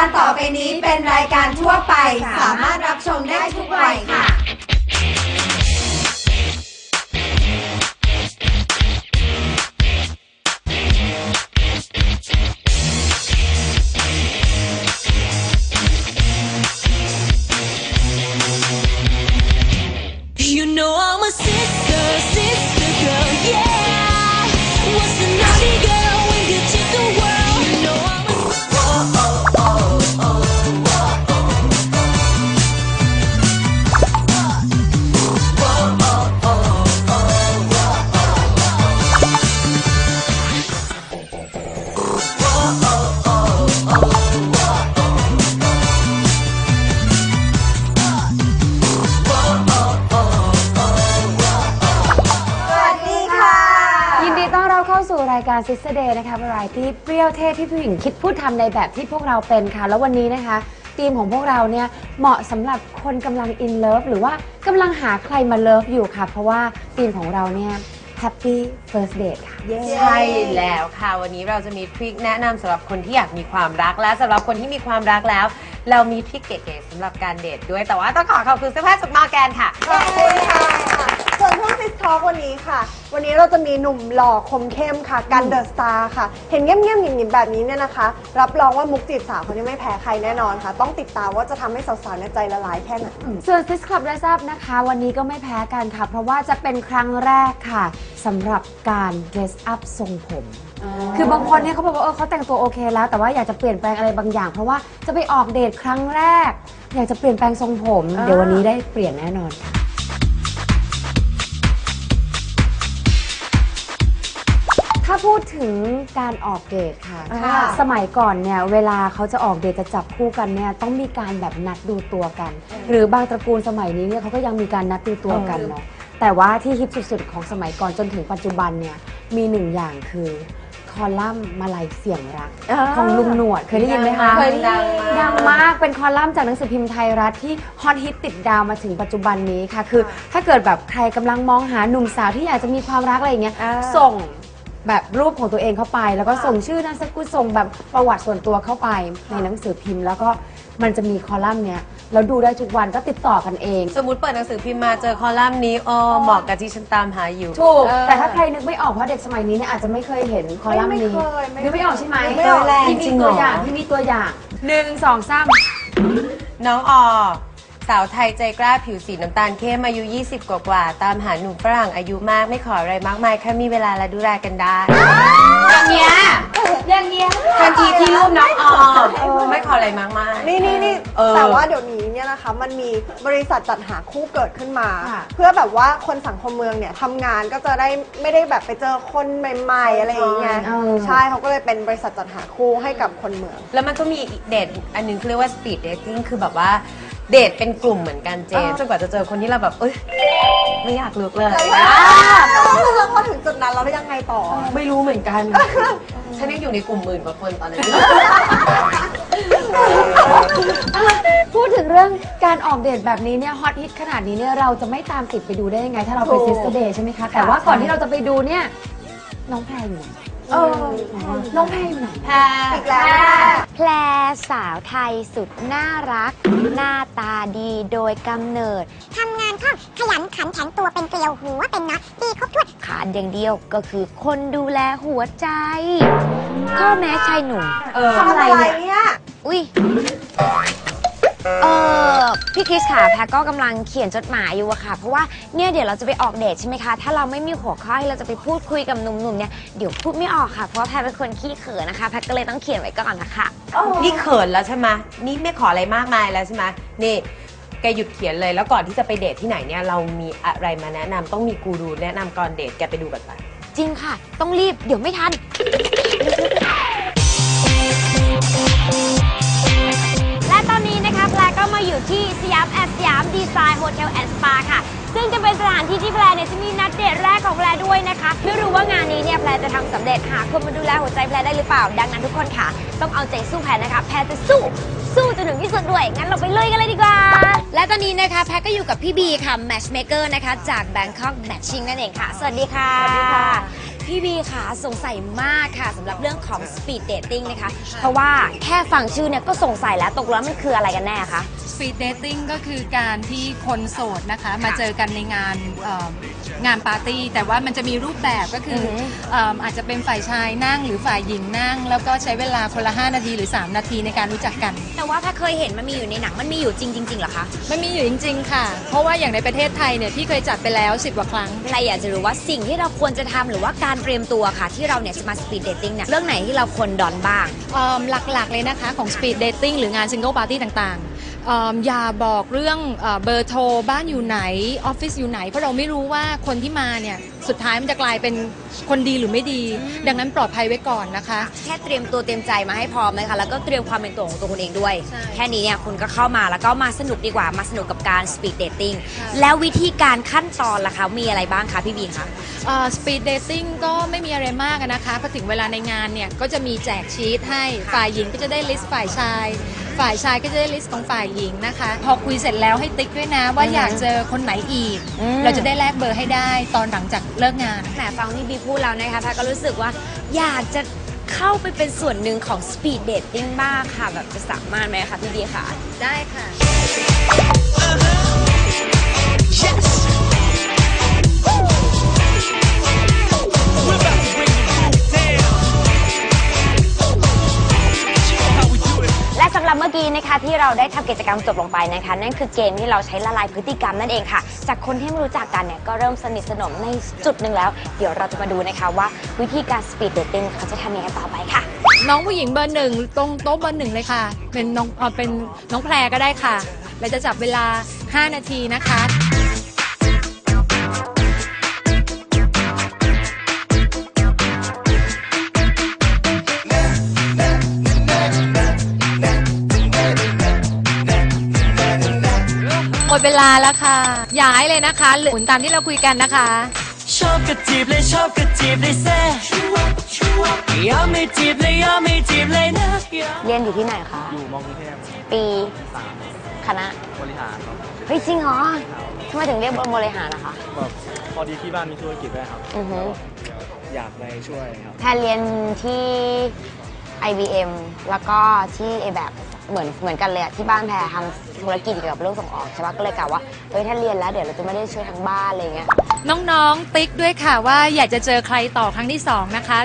การต่อไปนี้เป็นรายการทั่วไปสามารถรับชมได้ทุกวัยค่ะ You know I'm a sister girl, yeah. What's the naughty girl when you take the world? You know I'm a สู่รายการ Sister Day นะคะ Variety เปรี้ยวเท่ที่ผู้หญิงคิดพูดทำในแบบที่พวกเราเป็นค่ะแล้ววันนี้นะคะทีมของพวกเราเนี่ยเหมาะสำหรับคนกำลัง in love หรือว่ากำลังหาใครมา love อยู่ค่ะเพราะว่าทีมของเราเนี่ย Happy First Date ค่ะใช่แล้วค่ะวันนี้เราจะมีทริคแนะนำสำหรับคนที่อยากมีความรักและสำหรับคนที่มีความรักแล้วเรามีทริคเก๋ๆสำหรับการเดทด้วยแต่ว่าต้องขอบคุณเสื้อผ้าจากมอร์แกนค่ะขอบคุณค่ะส่วนช่วง Sis Talk วันนี้ค่ะวันนี้เราจะมีหนุ่มหล่อคมเข้มค่ะกันเดอะสตาร์ค่ะเห็นเงียบๆหยิ่งๆแบบนี้เนี่ยนะคะรับรองว่ามุกจีบสาวคนนี้ไม่แพ้ใครแน่นอนค่ะต้องติดตามว่าจะทำให้สาวๆในใจละลายแค่ไหนส่วน Sis Club Dress Up นะคะวันนี้ก็ไม่แพ้กันค่ะเพราะว่าจะเป็นครั้งแรกค่ะสำหรับการ dress up ทรงผมคือบางคนเนี่ยเขาบอกว่าเขาแต่งตัวโอเคแล้วแต่ว่าอยากจะเปลี่ยนแปลงอะไรบางอย่างเพราะว่าจะไปออกเดทครั้งแรกอยากจะเปลี่ยนแปลงทรงผมเดี๋ยววันนี้ได้เปลี่ยนแน่นอนค่ะถ้าพูดถึงการออกเดทค่ะสมัยก่อนเนี่ยเวลาเขาจะออกเดทจะจับคู่กันเนี่ยต้องมีการแบบนัดดูตัวกันหรือบางตระกูลสมัยนี้เนี่ยเขาก็ยังมีการนัดดูตัวกันเนาะแต่ว่าที่ฮิตสุดๆของสมัยก่อนจนถึงปัจจุบันเนี่ยมีหนึ่งอย่างคือคอลัมน์มาลัยเสียงรักของลุงหนวดเคยได้ยินไหมคะเคยดังมากเป็นคอลัมน์จากหนังสือพิมพ์ไทยรัฐที่ฮอตฮิตติดดาวมาถึงปัจจุบันนี้ค่ะคือถ้าเกิดแบบใครกำลังมองหาหนุ่มสาวที่อยากจะมีความรักอะไรอย่างเงี้ยส่งแบบรูปของตัวเองเข้าไปแล้วก็ส่งชื่อนามสกุลส่งแบบประวัติส่วนตัวเข้าไปในหนังสือพิมพ์แล้วก็มันจะมีคอลัมน์เนี้ยแล้วดูได้ทุกวันก็ติดต่อกันเองสมมติเปิดหนังสือพิมพ์มาเจอคอลัมน์นี้เหมาะกับที่ฉันตามหาอยู่ถูกแต่ถ้าใครนึกไม่ออกเพราะเด็กสมัยนี้เนี่ยอาจจะไม่เคยเห็นคอลัมน์นี้นึกไม่ออกใช่ไหมไม่ออกที่มีตัวอย่างที่มีตัวอย่าง1 2 3 น้องสาวไทยใจกล้าผิวสีน้ำตาลเข้มอายุ20กว่าตามหาหนุ่มฝรั่งอายุมากไม่ขออะไรมากมายแค่มีเวลาและดูแลกันได้อย่างเงี้ยทันทีที่รูปน้องไม่ขออะไรมากมายนี่แต่ว่าเดี๋ยวนี้เนี่ยนะคะมันมีบริษัทจัดหาคู่เกิดขึ้นมาเพื่อแบบว่าคนสังคมเมืองเนี่ยทำงานก็จะได้ไม่ได้แบบไปเจอคนใหม่ๆอะไรอย่างเงี้ยใช่เขาก็เลยเป็นบริษัทจัดหาคู่ให้กับคนเมืองแล้วมันก็มีอีกเดทอันนึงเรียกว่า speed dating คือแบบว่าเดทเป็นกลุ่มเหมือนกันเจนจนกว่าจะเจอคนที่เราแบบไม่อยากเลือกเลยแล้วพอถึงจุดนั้นเรายังไงต่อไม่รู้เหมือนกันฉันยังอยู่ในกลุ่มหมื่นกว่าคนตอนนี้พูดถึงเรื่องการออกเดทแบบนี้เนี่ยฮอตฮิตขนาดนี้เนี่ยเราจะไม่ตามติดไปดูได้ยังไงถ้าเราไปSister Dayใช่ไหมคะแต่ว่าก่อนที่เราจะไปดูเนี่ยน้องแพรอยู่ไหนน้องแพรอยู่ไหนแพรอีกแล้วแพรสาวไทยสุดน่ารักหน้าตาดีโดยกำเนิดทำงานคล่องขยันขันแข็งตัวเป็นเกลียวหัวเป็นน็อตดีครบถ้วนขาดอย่างเดียวก็คือคนดูแลหัวใจข้อแม้ชายหนุ่มทำอะไรเนี่ยอุ้ยพี่คริสค่ะแพรก็กำลังเขียนจดหมายอยู่อะค่ะเพราะว่าเนี่ยเดี๋ยวเราจะไปออกเดทใช่ไหมคะถ้าเราไม่มีหัวข้อให้เราจะไปพูดคุยกับหนุ่มๆเนี่ยเดี๋ยวพูดไม่ออกค่ะเพราะว่าแพรเป็นคนขี้เขินนะคะแพรก็เลยต้องเขียนไว้ก่อนนะคะนี่เขินแล้วใช่ไหมนี่ไม่ขออะไรมากมายแล้วใช่ไหมนี่แกหยุดเขียนเลยแล้วก่อนที่จะไปเดทที่ไหนเนี่ยเรามีอะไรมาแนะนำต้องมีกูรูแนะนำก่อนเดทแกไปดูกันไปจริงค่ะต้องรีบเดี๋ยวไม่ทันและตอนนี้นะคะแพรก็มาอยู่ที่สยามสยามดีไซน์โฮเทลแอนด์สปาค่ะซึ่งจะเป็นสถานที่ที่แพรเนี่ยจะมีนัดเดทแรกของแพรด้วยนะคะไม่รู้ว่างานนี้เนี่ยแพรจะทำสำเร็จหาคนมาดูแลหัวใจแพรได้หรือเปล่าดังนั้นทุกคนค่ะต้องเอาใจสู้แพรนะคะแพรจะสู้จนถึงที่สุดด้วยงั้นเราไปเลยกันเลยดีกว่าและตอนนี้นะคะแพรก็อยู่กับพี่บีค่ะ Matchmaker นะคะจาก Bangkok Matching นั่นเองค่ะสวัสดีค่ะพี่บีค่ะสงสัยมากค่ะสำหรับเรื่องของ speed dating นะคะ เพราะว่าแค่ฟังชื่อเนี่ยก็สงสัยแล้วตกลงมันคืออะไรกันแน่คะ Speed dating ก็คือการที่คนโสดนะคะมาเจอกันในงานปาร์ตี้แต่ว่ามันจะมีรูปแบบก็คืออาจจะเป็นฝ่ายชายนั่งหรือฝ่ายหญิงนั่ง แล้วก็ใช้เวลาคนละ 5 นาทีหรือ 3 นาทีในการรู้จักกันแต่ว่าถ้าเคยเห็นมันมีอยู่ในหนังมันมีอยู่จริงๆเหรอคะมันมีอยู่จริงๆค่ะ เพราะว่าอย่างในประเทศไทยเนี่ยพี่เคยจัดไปแล้ว 10 กว่าครั้งใครอยากจะรู้ว่าสิ่งที่เราควรจะทำหรือว่าการเตรียมตัวค่ะ ที่เราเนี่ยจะมา speed dating เนี่ยเรื่องไหนที่เราควรดอนบ้างหลักๆเลยนะคะของ Speed Dating หรืองาน Single Party ต่างๆอย่าบอกเรื่องเบอร์โทรบ้านอยู่ไหนออฟฟิศอยู่ไหนเพราะเราไม่รู้ว่าคนที่มาเนี่ยสุดท้ายมันจะกลายเป็นคนดีหรือไม่ดี ดังนั้นปลอดภัยไว้ก่อนนะคะแค่เตรียมตัวเตรียมใจมาให้พร้อมนะคะแล้วก็เตรียมความเป็นตัวของตัวคุณเองด้วยใช่แค่นี้เนี่ยคุณก็เข้ามาแล้วก็มาสนุกดีกว่ามาสนุกกับการ speed dating แล้ววิธีการขั้นตอนล่ะคะมีอะไรบ้างคะพี่บีคะ Speed Dating ก็ไม่มีอะไรมากนะคะพอถึงเวลาในงานเนี่ยก็จะมีแจกชีทให้ฝ่ายหญิงก็จะได้ลิสต์ฝ่ายชายก็จะได้ลิสต์ของฝ่ายหญิงนะคะพอคุยเสร็จแล้วให้ติ๊กด้วยนะว่าอยากเจอคนไหนอีก เราจะได้แลกเบอร์ให้ได้ตอนหลังจากเลิกงานแหมฟังพี่บีพูดแล้วนะคะแพทก็รู้สึกว่าอยากจะเข้าไปเป็นส่วนหนึ่งของ speed dating บ้างค่ะแบบจะสามารถไหมคะพี่บีคะได้ค่ะและสำหรับเมื่อกี้นะคะที่เราได้ทำกิจกรรมจบลงไปนะคะนั่นคือเกมที่เราใช้ละลายพฤติกรรมนั่นเองค่ะ จากคนที่ไม่รู้จักกันเนี่ยก็เริ่มสนิทสนมในจุดหนึ่งแล้ว เดี๋ยวเราจะมาดูนะคะว่าวิธีการ speed dating เขาจะทำยังไงต่อไปค่ะน้องผู้หญิงเบอร์ 1ตรงโต๊ะเบอร์ 1เลยค่ะ เป็นน้องแพรก็ได้ค่ะเราจะจับเวลา 5 นาทีนะคะ หมดเวลาแล้วค่ะ ย้ายเลยนะคะหมุนตามที่เราคุยกันนะคะชอบกระจีบเลยชอบกระจีบเลยแซ่ยอมไม่จีบเลยยอมไม่จีบเลยนะเรียนอยู่ที่ไหนคะอยู่มอกรุงเทพปีคณะบริหารครับเฮ้ยจริงเหรอทำไมถึงเรียกบริหารนะคะแบบพอดีที่บ้านมีธุรกิจด้วยครับอือฮึอยากไปช่วยครับแพรเรียนที่ IBM แล้วก็ที่ ABAC เหมือนกันเลยอะที่บ้านแพรทำธุรกิจเกี่ยวกับเรื่องส่งออกใช่ปะก็เลยกะว่าเฮ้ยถ้าเรียนแล้วเดี๋ยวเราจะไม่ได้ช่วยทั้งบ้านอะไรเงี้ยน้องๆ ติ๊กด้วยค่ะว่าอยากจะเจอใครต่อครั้งที่ 2 นะคะ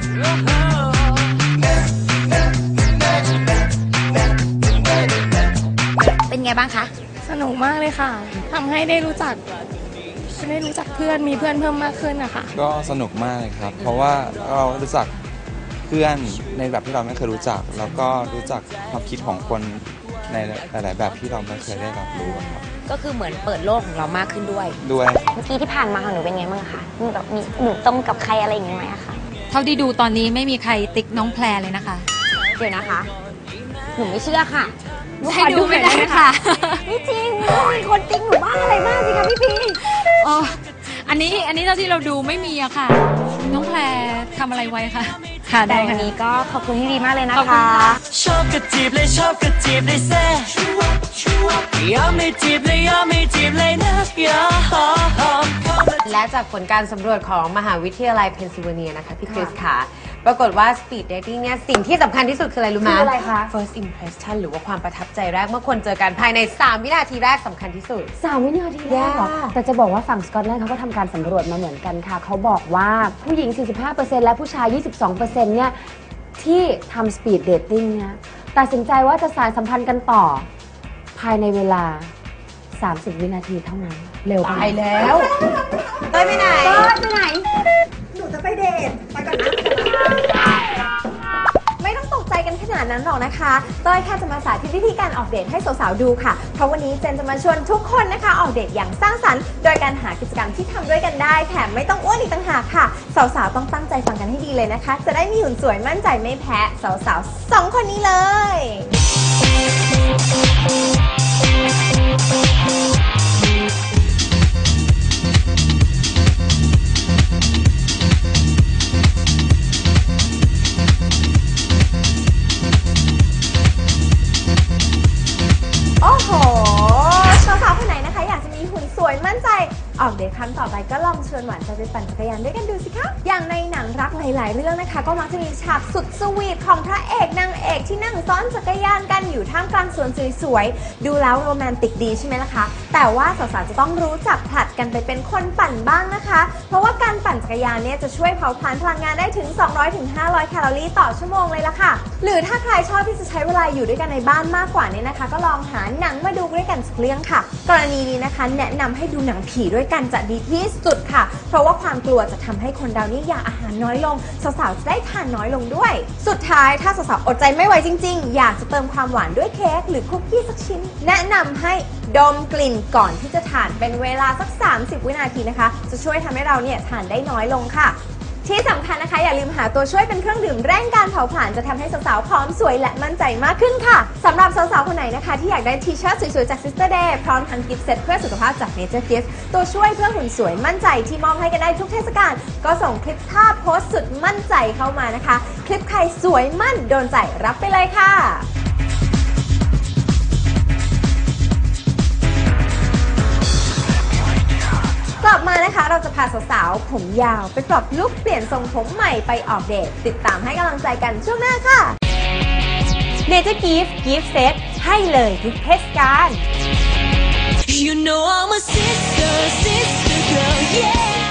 เป็นไงบ้างคะสนุกมากเลยค่ะ ทำให้ได้รู้จักเพื่อน มีเพื่อนเพิ่มมากขึ้นนะคะก็สนุกมากเลยครับ เพราะว่าเรารู้จักเพื่อนในแบบที่เราไม่เคยรู้จัก แล้วก็รู้จักความคิดของคนในหลายๆแบบที่เราไม่เคยได้รับรู้ครับก็คือเหมือนเปิดโลกของเรามากขึ้นด้วยด้วยเมื่อกี้ที่ผ่านมาของหนูเป็นไงบ้างคะมีแบบมีหนูตรงกับใครอะไรอย่างเงี้ยไหมอะคะเท่าที่ดูตอนนี้ไม่มีใครติ๊กน้องแพรเลยนะคะเดี๋ยวนะคะ หนูไม่เชื่อค่ะหนูขให้อดูไม่ได้หน่อยค่ะไม่จริงมีคนติ๊กหนูบ้างอะไรบ้างสิคะพี่พีอ๋ออันนี้เท่าที่เราดูไม่มีอะค่ะ น้องแพรทำอะไรไว้คะค่ะแต่ได้วันค่ะนี้ก็ขอบคุณพี่บีมากเลยนะขอบคุคะณค่ะชอบกระจีบเลยชอบกระจีบเลยแซ่ยอมไม่จีบเลยยอมไม่จีบเลยนะยอมและจากผลการสำรวจของมหาวิทยาลัยเพนซิลเวเนียนะคะพี่คริสค่ะ ปรากฏว่า Speed Dating เนี่ยสิ่งที่สำคัญที่สุดคืออะไรรู้ไหมคืออะไรคะ First impression หรือว่าความประทับใจแรกเมื่อคนเจอกันภายใน 3 วินาทีแรกสำคัญที่สุด 3 วินาทีแรกเหรอ แต่จะบอกว่าฝั่งสกอตแลนด์เขาก็ทำการสำรวจมาเหมือนกันค่ะ เขาบอกว่าผู้หญิง 45% และผู้ชาย 22%เนี่ยที่ทำ speed dating เนี่ยตัดสินใจว่าจะสานสัมพันธ์กันต่อ ภายในเวลา 30 วินาทีเท่านั้น เร็วไปไปแล้วเต้ยไปไหนหนูจะไปเดท ไปก่อนนะไม่ต้องตกใจกันขนาดนั้นหรอกนะคะเต้ยแค่จะมาสาธิตวิธีการออกเดทให้สาวๆดูค่ะ เพราะวันนี้เจนจะมาชวนทุกคนนะคะ ออกเดทอย่างสร้างสรรค์ โดยการหากิจกรรมที่ทำด้วยกันได้ แถมไม่ต้องอ้วนอีกต่างหากค่ะ สาวๆต้องตั้งใจฟังกันให้ดีเลยนะคะ จะได้มีหุ่นสวยมั่นใจไม่แพ้สาวๆ2 คนนี้เลย โอ้โห สาวๆคนไหนนะคะ อยากจะมีหุ่นสวยมั่นใจ ออกเดทครั้งต่อไปก็ลองชวนหวานใจไปปั่นจักรยานด้วยกันดูสิคะอย่างในหนังรักหลายๆเรื่องนะคะก็มักจะมีฉากสุดสวีทของพระเอกนางเอกที่นั่งซ้อนจักรยานกันอยู่ท่ามกลางสวนสวยๆดูแล้วโรแมนติกดีใช่ไหมล่ะคะแต่ว่าสาวๆจะต้องรู้จักผลัดกันไปเป็นคนปั่นบ้างนะคะเพราะว่าการปั่นจักรยานเนี่ยจะช่วยเผาผลาญพลังงานได้ถึง 200-500 แคลอรี่ต่อชั่วโมงเลยล่ะค่ะหรือถ้าใครชอบที่จะใช้เวลาอยู่ด้วยกันในบ้านมากกว่านี้นะคะก็ลองหาหนังมาดูด้วยกันสักเรื่องค่ะกรณีนี้นะคะแนะนำให้ดูหนังผีด้วยกันจะดีที่สุดค่ะเพราะว่าความกลัวจะทำให้คนเรานี่อยากอาหารน้อยลงสาวๆจะได้ทานน้อยลงด้วยสุดท้ายถ้าสาวๆอดใจไม่ไหวจริงๆอยากจะเติมความหวานด้วยเค้กหรือคุกกี้สักชิ้นแนะนำให้ดมกลิ่นก่อนที่จะทานเป็นเวลาสัก 30 วินาทีนะคะจะช่วยทำให้เราเนี่ยทานได้น้อยลงค่ะที่สำคัญนะคะอย่าลืมหาตัวช่วยเป็นเครื่องดื่มเร่งการเผาผลาญจะทำให้สาวๆพร้อมสวยและมั่นใจมากขึ้นค่ะสำหรับสาวๆคนไหนนะคะที่อยากได้ทีเชิ้ตสวยๆจาก Sister Day พร้อมทั้งกิฟต์เซตเพื่อสุขภาพจาก Nature Gift ตัวช่วยเพื่อหุ่นสวยมั่นใจที่มอบให้กันได้ทุกเทศกาลก็ส่งคลิปท่าโพสสุดมั่นใจเข้ามานะคะคลิปใครสวยมั่นโดนใจรับไปเลยค่ะกลับมานะคะเราจะพาสาวๆผมยาวไปปรับลุคเปลี่ยนทรงผมใหม่ไปออกเดทติดตามให้กำลังใจกันช่วงหน้าค่ะ Nature Gift Gift Set ให้เลยทุกเทศกาล You know I'm a sister girl, yeah